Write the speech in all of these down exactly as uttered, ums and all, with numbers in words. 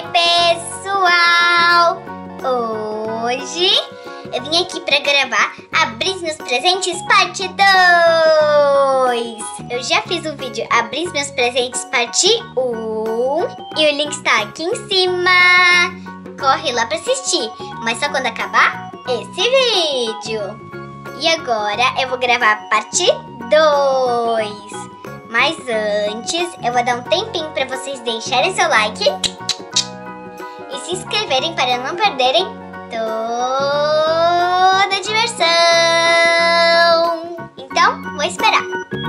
Oi, pessoal! Hoje eu vim aqui pra gravar Abrir Meus Presentes parte dois. Eu já fiz o vídeo Abrir Meus Presentes parte um e o link está aqui em cima. Corre lá pra assistir, mas só quando acabar esse vídeo. E agora eu vou gravar a parte dois. Mas antes, eu vou dar um tempinho para vocês deixarem seu like e se inscreverem para não perderem toda a diversão. Então, vou esperar.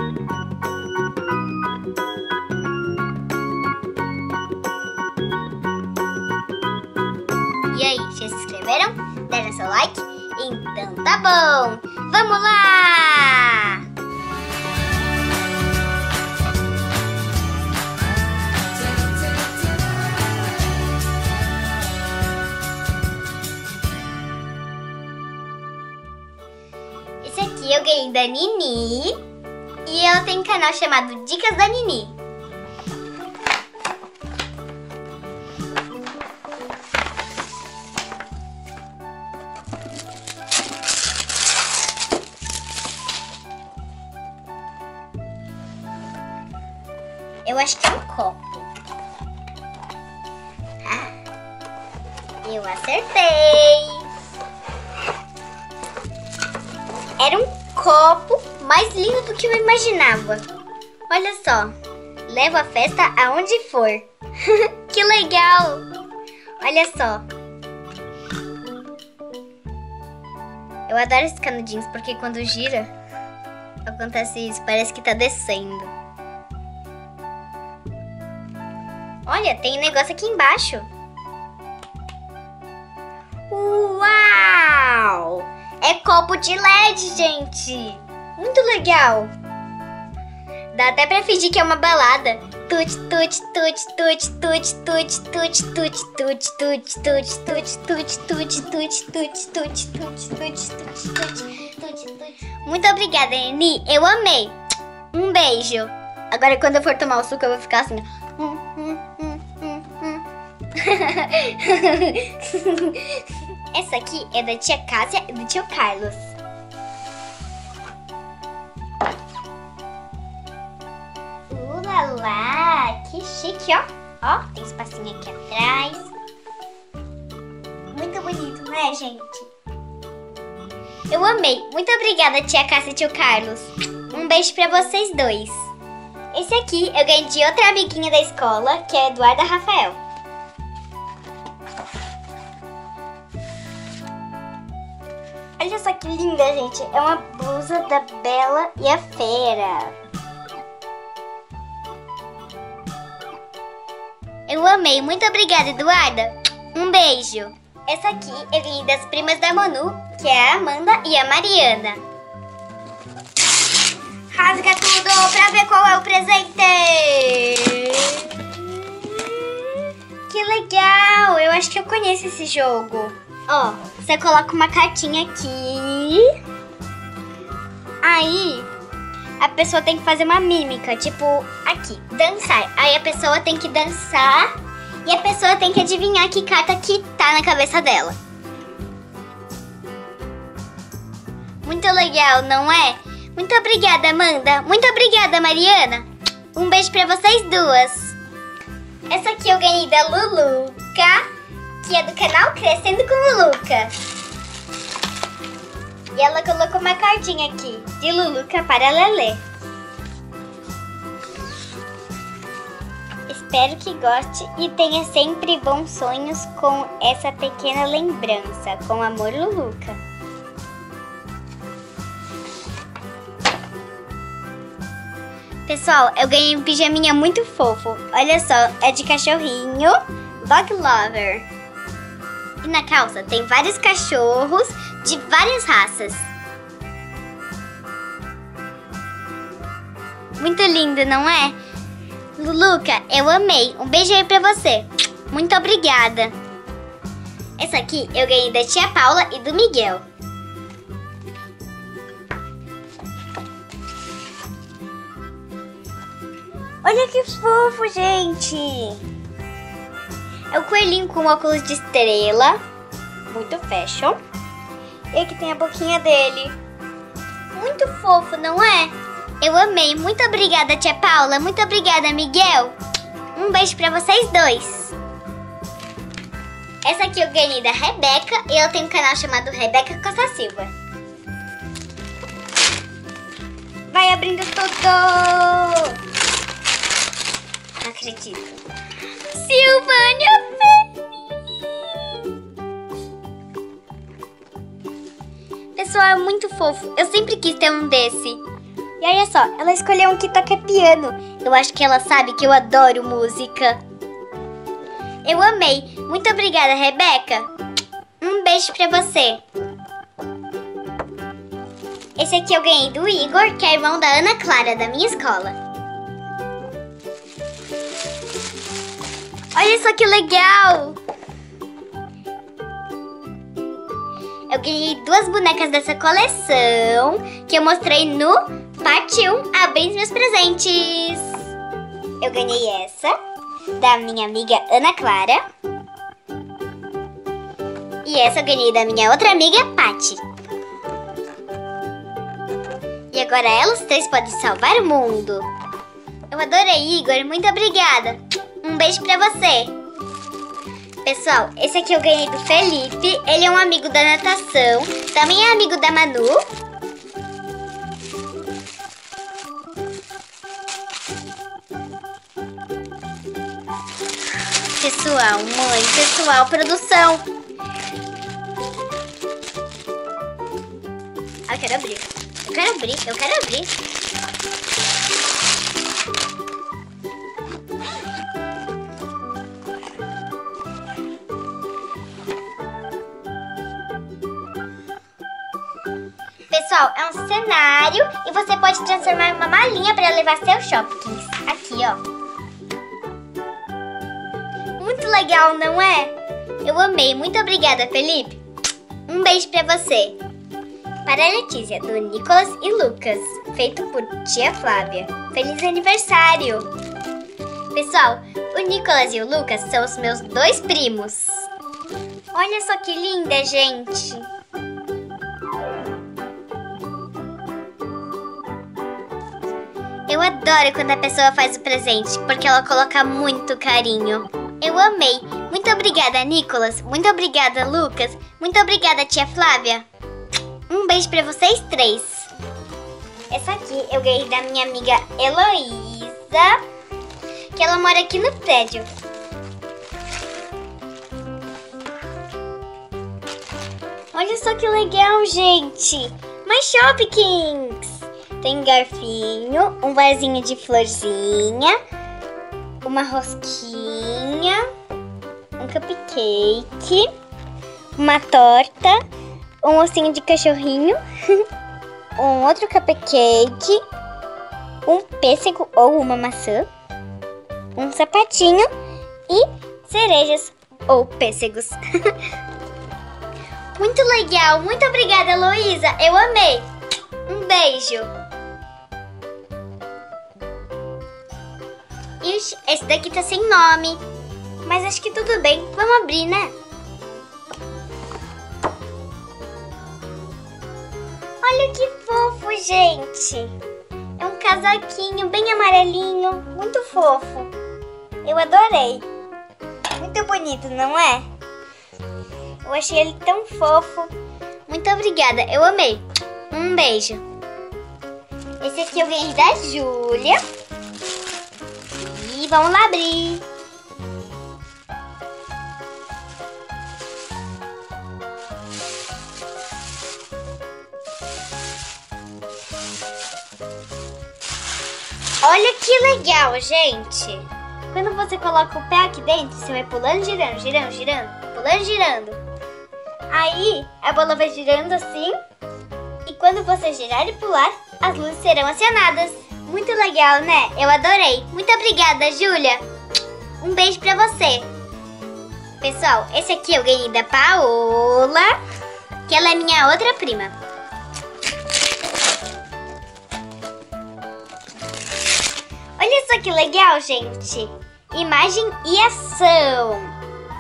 E aí, já se inscreveram? Deram seu like? Então tá bom! Vamos lá! Esse aqui eu ganhei da Nini e ela tem um canal chamado Dicas da Nini. Eu acho que é um copo. Ah, eu acertei. Era um copo mais lindo do que eu imaginava. Olha só. Leva a festa aonde for. Que legal. Olha só. Eu adoro esses canudinhos porque quando gira acontece isso. Parece que tá descendo. Olha, tem um negócio aqui embaixo. Uau! É copo de L E D, gente! Muito legal! Dá até pra fingir que é uma balada. Tut, tut, tut, tut, tut, tut, tut, tut, tut, tut, tut, tut, tut, tut, tut, tut, tut, tut, tut, tut. Muito obrigada, Nini. Eu amei. Um beijo. Agora, quando eu for tomar o suco, eu vou ficar assim. Essa aqui é da tia Cássia e do tio Carlos. Ulala, que chique, ó. Ó, tem espacinho aqui atrás. Muito bonito, né, gente? Eu amei. Muito obrigada, tia Cássia e tio Carlos. Um beijo pra vocês dois. Esse aqui eu ganhei de outra amiguinha da escola, que é a Eduarda Rafael. Olha só que linda, gente. É uma blusa da Bela e a Fera. Eu amei. Muito obrigada, Eduarda. Um beijo. Essa aqui eu ganhei das primas da Manu, que é a Amanda e a Mariana. Rasga tudo pra ver qual é o presente. Que legal. Eu acho que eu conheço esse jogo. Ó, você coloca uma cartinha aqui. Aí, a pessoa tem que fazer uma mímica. Tipo, aqui, dançar. Aí a pessoa tem que dançar. E a pessoa tem que adivinhar que carta que tá na cabeça dela. Muito legal, não é? Muito obrigada, Amanda. Muito obrigada, Mariana. Um beijo pra vocês duas. Essa aqui eu ganhei da Luluca, que é do canal Crescendo com Luluca. E ela colocou uma cardinha aqui, de Luluca para Lelê. Espero que goste e tenha sempre bons sonhos com essa pequena lembrança. Com amor, Luluca. Pessoal, eu ganhei um pijaminha muito fofo. Olha só, é de cachorrinho, Dog Lover. E na calça tem vários cachorros de várias raças. Muito lindo, não é? Luluca, eu amei. Um beijo aí pra você. Muito obrigada. Essa aqui eu ganhei da tia Paula e do Miguel. Olha que fofo, gente! É o coelhinho com óculos de estrela. Muito fashion. E aqui tem a boquinha dele. Muito fofo, não é? Eu amei. Muito obrigada, tia Paula. Muito obrigada, Miguel. Um beijo pra vocês dois. Essa aqui eu ganhei da Rebeca. E ela tem um canal chamado Rebeca Costa Silva. Vai abrindo tudo. Não acredito. Silvânia Feliz. Pessoal, é muito fofo. Eu sempre quis ter um desse. E olha só, ela escolheu um que toca piano. Eu acho que ela sabe que eu adoro música. Eu amei. Muito obrigada, Rebeca. Um beijo pra você. Esse aqui eu ganhei do Igor, que é irmão da Ana Clara, da minha escola. Olha só que legal! Eu ganhei duas bonecas dessa coleção, que eu mostrei no parte um, abrindo meus presentes. Eu ganhei essa, da minha amiga Ana Clara. E essa eu ganhei da minha outra amiga, Paty. E agora elas três podem salvar o mundo. Eu adorei, Igor. Muito obrigada. Um beijo pra você. Pessoal, esse aqui eu ganhei do Felipe. Ele é um amigo da natação. Também é amigo da Manu. Pessoal, mãe, pessoal, produção. Ah, eu quero abrir. Eu quero abrir, eu quero abrir. Pessoal, é um cenário e você pode transformar em uma malinha para levar seus shoppings. Aqui, ó. Muito legal, não é? Eu amei. Muito obrigada, Felipe. Um beijo pra você. Para a Letícia, do Nicolas e Lucas, feito por tia Flávia. Feliz aniversário! Pessoal, o Nicolas e o Lucas são os meus dois primos. Olha só que linda, gente! Eu adoro quando a pessoa faz o presente, porque ela coloca muito carinho. Eu amei! Muito obrigada, Nicolas! Muito obrigada, Lucas! Muito obrigada, tia Flávia! Um beijo pra vocês três. Essa aqui eu ganhei da minha amiga Heloísa, que ela mora aqui no prédio. Olha só que legal, gente. Mais Shopkins. Tem garfinho, um vasinho de florzinha, uma rosquinha, um cupcake, uma torta, um ossinho de cachorrinho, um outro cupcake, um pêssego ou uma maçã, um sapatinho e cerejas ou pêssegos. Muito legal, muito obrigada, Heloísa, eu amei. Um beijo. Ixi, esse daqui tá sem nome, mas acho que tudo bem, vamos abrir, né? Olha que fofo, gente! É um casaquinho bem amarelinho, muito fofo. Eu adorei. Muito bonito, não é? Eu achei ele tão fofo. Muito obrigada, eu amei. Um beijo. Esse aqui eu ganhei da Júlia. E vamos lá abrir. Olha que legal, gente! Quando você coloca o pé aqui dentro, você vai pulando, girando, girando, girando, pulando, girando. Aí, a bola vai girando assim. E quando você girar e pular, as luzes serão acionadas. Muito legal, né? Eu adorei. Muito obrigada, Júlia. Um beijo pra você. Pessoal, esse aqui eu ganhei da Paola, que ela é minha outra prima. Olha só que legal, gente. Imagem e ação.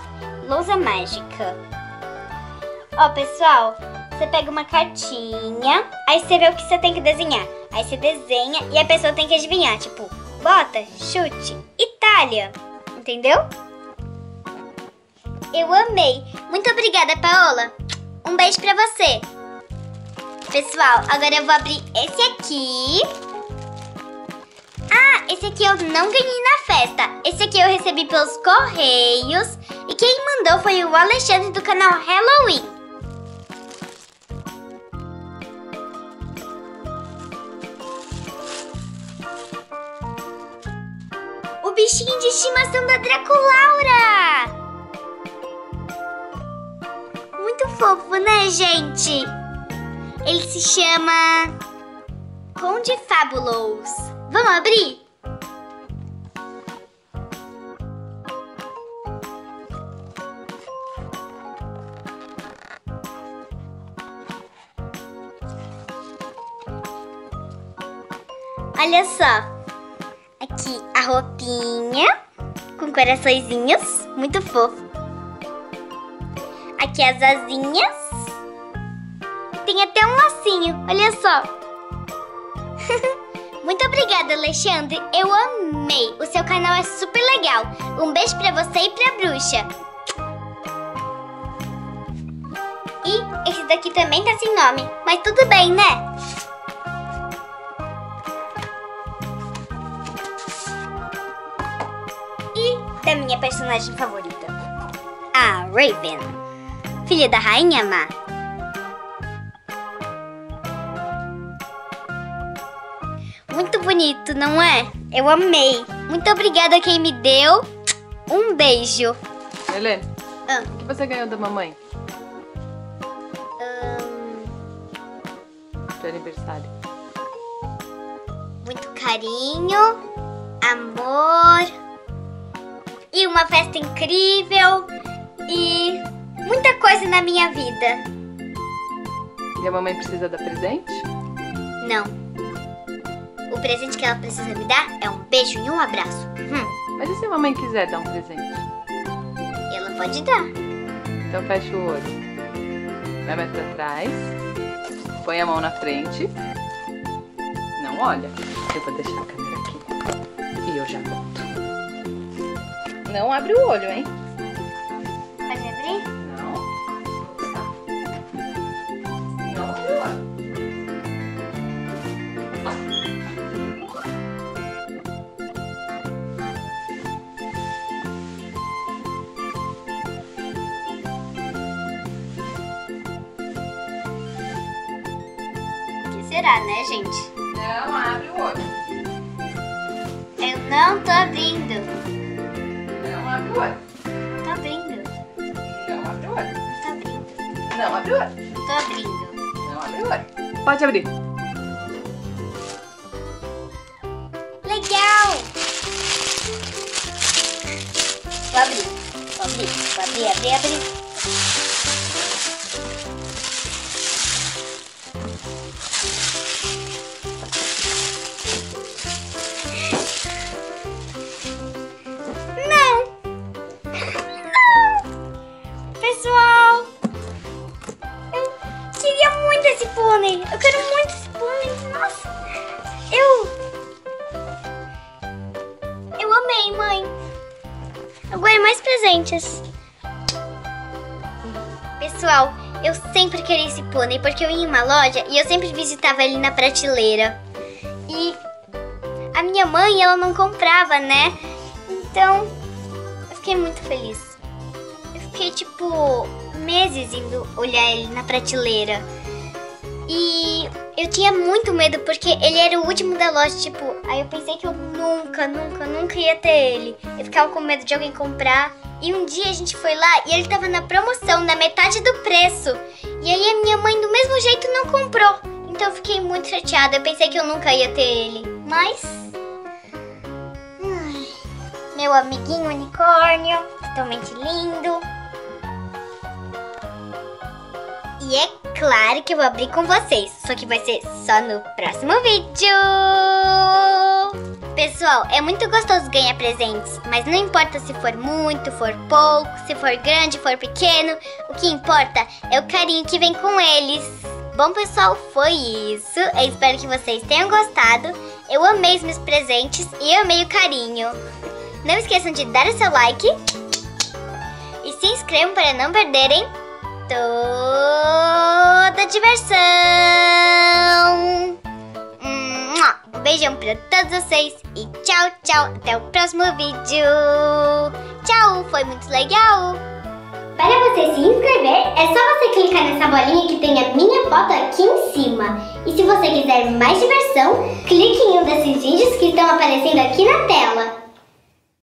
lousa mágica. Ó, pessoal, você pega uma cartinha, aí você vê o que você tem que desenhar. Aí você desenha e a pessoa tem que adivinhar, tipo, bota, chute, Itália. Entendeu? Eu amei. Muito obrigada, Paola. Um beijo pra você. Pessoal, agora eu vou abrir esse aqui. Ah, esse aqui eu não ganhei na festa. Esse aqui eu recebi pelos correios. E quem mandou foi o Alexandre do canal Halloween. O bichinho de estimação da Draculaura. Muito fofo, né, gente? Ele se chama Conde Fabulous. Vamos abrir? Olha só. Aqui a roupinha com coraçõezinhos. Muito fofo. Aqui as asinhas. Tem até um lacinho, olha só. Muito obrigada, Alexandre. Eu amei. O seu canal é super legal. Um beijo pra você e pra bruxa. E esse daqui também tá sem nome, mas tudo bem, né? E da minha personagem favorita, a Raven, filha da Rainha Má. Muito bonito, não é? Eu amei. Muito obrigada a quem me deu. Um beijo. Helene, Ah. o que você ganhou da mamãe Hum, de aniversário? muito carinho, amor e uma festa incrível e muita coisa na minha vida. E a mamãe precisa dar presente? Não. O presente que ela precisa me dar é um beijo e um abraço. Hum, Mas e se a mamãe quiser dar um presente? ela pode dar. Então fecha o olho. Vai mais pra trás. Põe a mão na frente. Não olha. Eu vou deixar a câmera aqui. E eu já volto. Não abre o olho, hein? Pode abrir? Não. Não abre o olho. O que será, né, gente? Não abre o olho. Eu não tô abrindo. Não abre o olho. Tô abrindo. Não abre o olho. Tô abrindo. Não abre o olho. Tô abrindo. Não abre o olho. Pode abrir. Legal! Vou abrir. Vou abrir. Vou abrir, abrir, abrir. Não! Não! Pessoal! Eu queria muito esse pônei. Eu quero muito esse pônei. Nossa! Eu... Eu amei, mãe. Agora mais presentes. Pessoal, eu sempre queria esse pônei porque eu ia em uma loja e eu sempre visitava ele na prateleira. E a minha mãe, ela não comprava, né? Então, eu fiquei muito feliz. Eu fiquei, tipo, meses indo olhar ele na prateleira. E eu tinha muito medo porque ele era o último da loja, tipo, aí eu pensei que eu nunca, nunca, nunca ia ter ele. Eu ficava com medo de alguém comprar. E um dia a gente foi lá e ele tava na promoção, na metade do preço. E aí a minha mãe do mesmo jeito não comprou. Então eu fiquei muito chateada, eu pensei que eu nunca ia ter ele. Mas... ai, meu amiguinho unicórnio, totalmente lindo. E é claro que eu vou abrir com vocês, só que vai ser só no próximo vídeo. Pessoal, é muito gostoso ganhar presentes, mas não importa se for muito, for pouco, se for grande, for pequeno, o que importa é o carinho que vem com eles. Bom, pessoal, foi isso. Eu espero que vocês tenham gostado. Eu amei os meus presentes e amei o carinho. Não esqueçam de dar o seu like e se inscrevam para não perderem toda a diversão. Um beijão para todos vocês e tchau, tchau. Até o próximo vídeo. Tchau, foi muito legal. Para você se inscrever, é só você clicar nessa bolinha que tem a minha foto aqui em cima. E se você quiser mais diversão, clique em um desses vídeos que estão aparecendo aqui na tela.